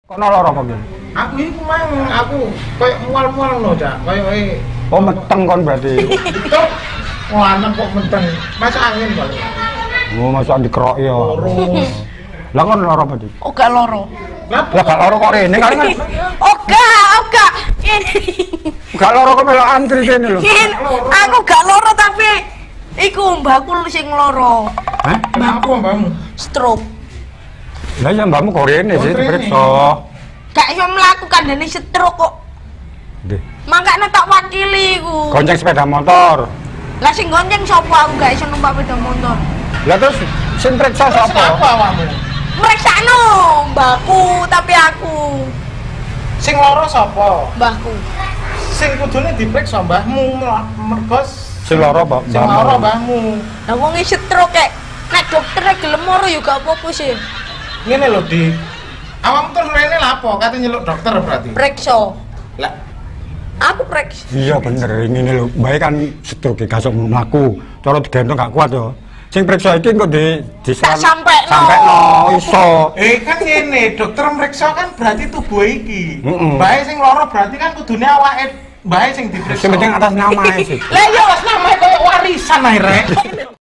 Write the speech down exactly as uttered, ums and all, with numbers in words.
Kono loro apa gini? Aku iku mang aku koyo mual-mual no, Cak. Koyo e Oh, meteng kon berarti. Tok lanang kok menteng. Masuk angin paling. Oh, masuk dikerok ya. Terus Lah kon loro apa, Dik? Oh gak loro. Lah gak loro kok rene kan kan. Oh gak, oh gak. Ini. Gak loro kok melok antri kene lho. Ini, aku gak loro tapi iku mbakku sing loro. Hah? kenapa mbakmu? Stroke. Lah ya mbakmu kok rene sih Oh, rene. diperiksa. Gak iso mlaku kandhane stroke kok. Nggih. Makanya tak wakili iku. Gonceng sepeda motor. Lah sing gonceng sapa aku gak iso numpak sepeda motor. Lah terus sing periksa Apa sapa? awakmu? Mreksakno mbakku tapi aku Sing loro sapa? mbahku. Sing kudune diperiksa mbahmu mergo Sing loro apa? sing loro mbahmu. Lah wong e stroke kek. Nek dokter gelem loro ya gak apa-apa sih. Ngene lho, Dik. Awakmu terus rene lapo? Kate nyeluk dokter berarti. Preksa. Lah, Aku preks. Iya bener, ngene lho. Mbake kan stroke gak iso mlaku. Cara digendong gak kuat yo. Sing periksa iki kok di di Tak sampekno. Sampekno iso. eh kan ngene, dokter meriksa kan berarti tubuh iki. Heeh. Mbae sing loro berarti kan kudune awake mbae sing diperiksa. Sing penting atas nama sih. Lah yo Atas nama koyo warisan ae, Rek.